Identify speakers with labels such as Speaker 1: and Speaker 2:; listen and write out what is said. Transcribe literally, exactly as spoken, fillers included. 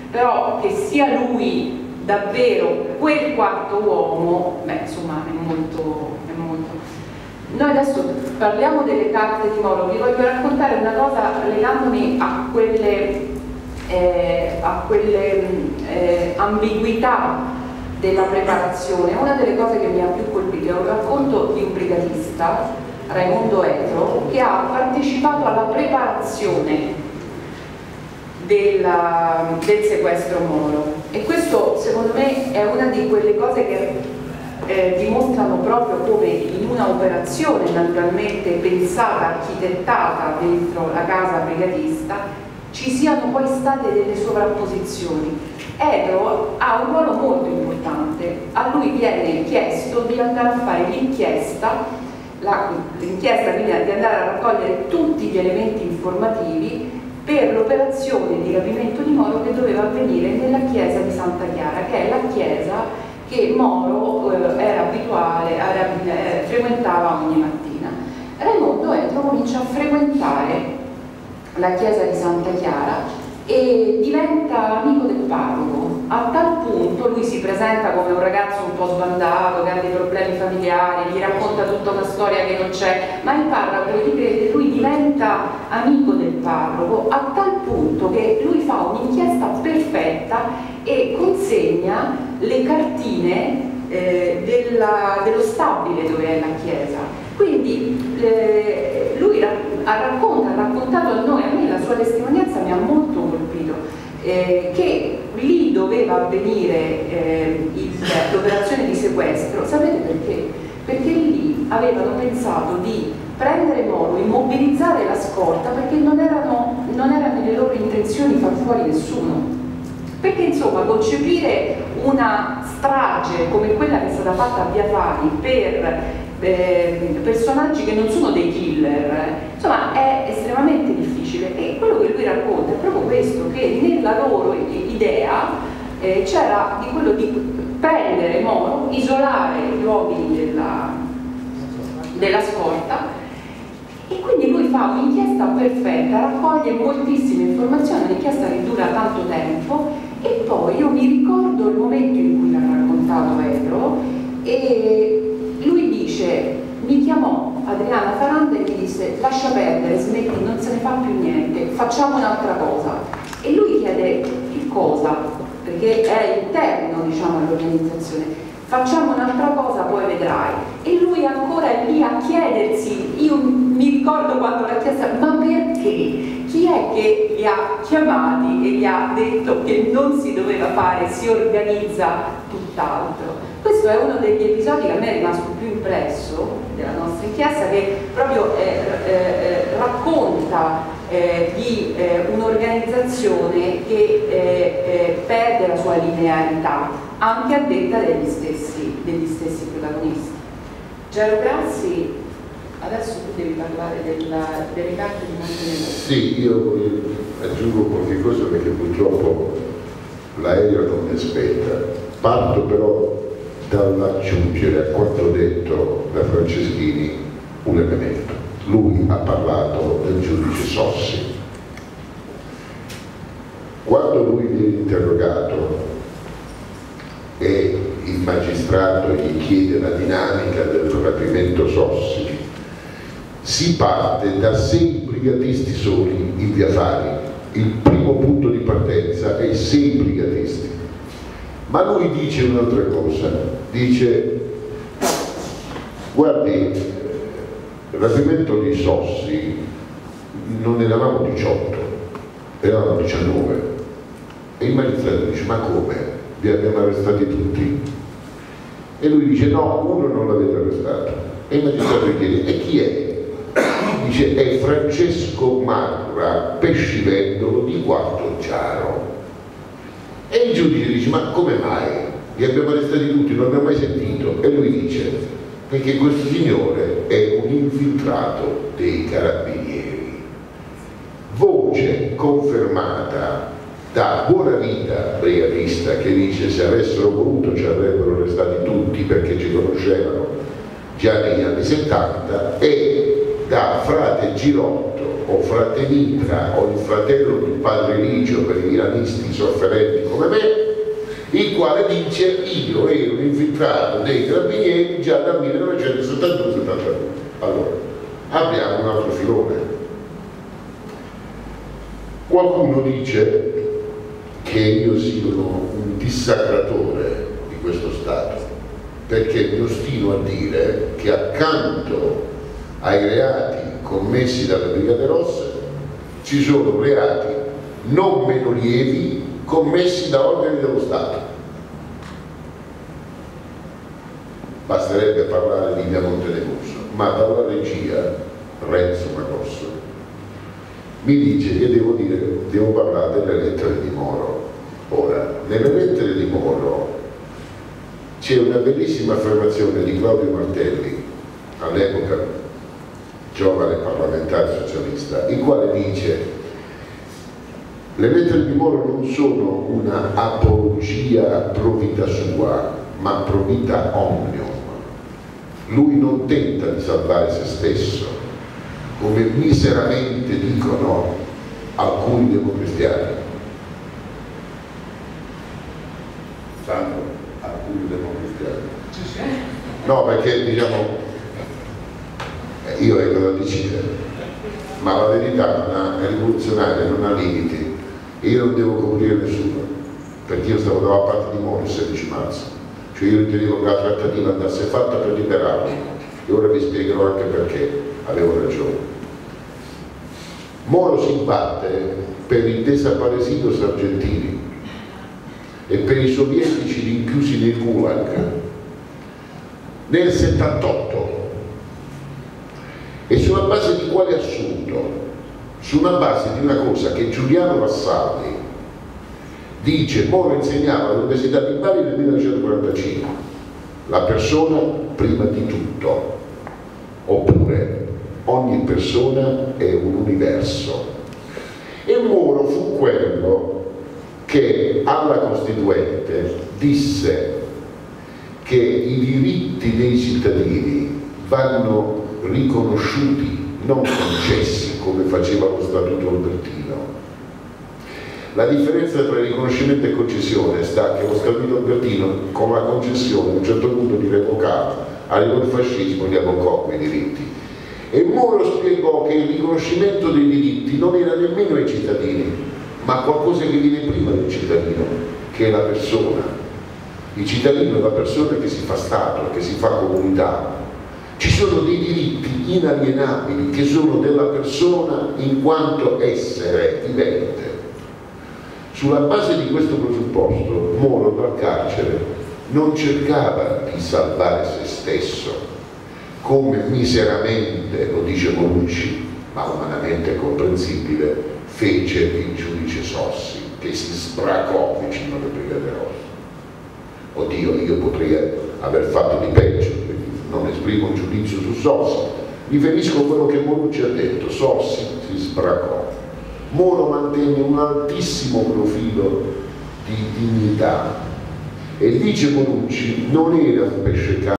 Speaker 1: però che sia lui davvero quel quarto uomo, beh insomma è molto, è molto. Noi adesso parliamo delle carte di Moro, vi voglio raccontare una cosa legandomi a quelle, eh, a quelle eh, ambiguità della preparazione. Una delle cose che mi ha più colpito è un racconto di un brigatista, Raimondo Etro, che ha partecipato alla preparazione della, del sequestro Moro, e questo secondo me è una di quelle cose che eh, dimostrano proprio come in una operazione naturalmente pensata, architettata dentro la casa brigatista ci siano poi state delle sovrapposizioni. Etro ha un ruolo molto importante, a lui viene chiesto di andare a fare l'inchiesta, l'inchiesta quindi di andare a raccogliere tutti gli elementi informativi per l'operazione di rapimento di Moro che doveva avvenire nella chiesa di Santa Chiara, che è la chiesa che Moro eh, era abituale, era, eh, frequentava ogni mattina. Raimondo Etro comincia a frequentare la chiesa di Santa Chiara e diventa amico del parroco, a tal punto lui si presenta come un ragazzo un po' sbandato, che ha dei problemi familiari, gli racconta tutta una storia che non c'è, ma il parroco gli crede, lui diventa amico del parroco, a tal punto che lui fa un'inchiesta perfetta e consegna le cartine eh, della, dello stabile dove è la chiesa. Quindi eh, lui ha racconta, ha raccontato a noi, a me la sua testimonianza mi ha molto colpito, eh, che lì doveva avvenire eh, l'operazione di sequestro. Sapete perché? Perché lì avevano pensato di prendere Moro, immobilizzare la scorta, perché non erano, non era nelle loro intenzioni far fuori nessuno. Perché insomma concepire una strage come quella che è stata fatta a Via Fari per eh, personaggi che non sono dei killer, eh, insomma è estremamente difficile, e quello che lui racconta è proprio questo, che nella loro idea eh, c'era di quello di prendere Moro, isolare gli uomini della, della scorta, e quindi lui fa un'inchiesta perfetta, raccoglie moltissime informazioni, un'inchiesta che dura tanto tempo, e poi io mi ricordo il momento in cui l'ha raccontato Etro, e lui dice, mi chiamò Adriana Faranda e mi disse lascia perdere, smetti, non se ne fa più niente, facciamo un'altra cosa. E lui chiede che cosa, perché è interno diciamo all'organizzazione, facciamo un'altra cosa poi vedrai. E lui ancora è lì a chiedersi, io mi ricordo quando l'ha chiesta, ma perché? Chi è che li ha chiamati e gli ha detto che non si doveva fare, si organizza tutt'altro? Questo è uno degli episodi che a me è rimasto più impresso della nostra inchiesta, che proprio eh, eh, racconta eh, di eh, un'organizzazione che eh, eh, perde la sua linearità, anche a detta degli stessi, degli stessi protagonisti. Gero Grassi, adesso tu devi parlare della, delle carte di Montenegro.
Speaker 2: Sì, io aggiungo qualche cosa perché purtroppo l'aereo non mi aspetta. Parto però dall'aggiungere a quanto detto da Franceschini un elemento. Lui ha parlato del giudice Sossi. Quando lui viene interrogato e il magistrato gli chiede la dinamica del rapimento Sossi, si parte da sei brigatisti soli in Via Fari. Il primo punto di partenza è sei brigatisti. Ma lui dice un'altra cosa, dice guardi, il rapimento di Sossi non eravamo diciotto, eravamo diciannove, e il magistrato dice ma come? Vi abbiamo arrestati tutti? E lui dice no, uno non l'avete arrestato, e il magistrato gli chiede e chi è? Lui dice è Francesco Marra, pescivendolo di Quarto Chiaro. E il giudice dice ma come mai? Li abbiamo arrestati tutti, non abbiamo mai sentito. E lui dice perché questo signore è un infiltrato dei carabinieri. Voce confermata da Buonavita, brigatista, che dice se avessero voluto ci avrebbero arrestati tutti perché ci conoscevano già negli anni settanta, e da frate Girotto, o frate Mitra o il fratello del padre Ligio per i milanisti sofferenti come me, il quale dice io ero un infiltrato dei carabinieri già dal millenovecentosettantadue settantadue. Allora, abbiamo un altro filone. Qualcuno dice che io sia un dissacratore di questo Stato, perché mi ostino a dire che accanto ai reati commessi dalle Brigate Rosse ci sono reati non meno lievi commessi da organi dello Stato. Basterebbe parlare di Via Montenevoso, ma dalla regia Renzo Magosso mi dice che devo, dire, devo parlare delle lettere di Moro. Ora, nelle lettere di Moro c'è una bellissima affermazione di Claudio Martelli, all'epoca giovane parlamentare socialista, il quale dice: le lettere di Moro non sono una apologia pro vita sua, ma pro vita omnium. Lui non tenta di salvare se stesso, come miseramente dicono alcuni democristiani. Sanno alcuni democristiani? No, perché diciamo io vengo da decidere, ma la verità non ha, è rivoluzionaria, non ha limiti, e io non devo coprire nessuno, perché io stavo dalla parte di Moro il sedici marzo, cioè io ritenevo che la trattativa andasse fatta per liberarli, e ora vi spiegherò anche perché avevo ragione. Moro si batte per il desaparecidos argentini e per i sovietici rinchiusi nel Gulag nel settantotto. E sulla base di quale assunto? Sulla base di una cosa che Giuliano Vassalli dice: Moro insegnava all'Università di Bari nel millenovecentoquarantacinque, la persona prima di tutto, oppure ogni persona è un universo. E Moro fu quello che alla Costituente disse che i diritti dei cittadini vanno riconosciuti, non concessi come faceva lo Statuto Albertino. La differenza tra riconoscimento e concessione sta che lo Statuto Albertino con la concessione a un certo punto di revocava, arrivò il fascismo e li avvocò quei diritti. E Moro spiegò che il riconoscimento dei diritti non era nemmeno ai cittadini, ma qualcosa che viene prima del cittadino, che è la persona. Il cittadino è la persona che si fa Stato, che si fa comunità. Ci sono dei diritti inalienabili che sono della persona in quanto essere vivente. Sulla base di questo presupposto, Moro dal carcere non cercava di salvare se stesso, come miseramente, lo dice Monucci, ma umanamente comprensibile, fece il giudice Sossi, che si sbracò vicino alle Brigate Rosse. Oddio, io potrei aver fatto di peggio, non esprimo un giudizio su Sossi, riferisco quello che Monucci ha detto. Sossi si sbracò. Moro mantenne un altissimo profilo di dignità e dice Monucci non era un pesce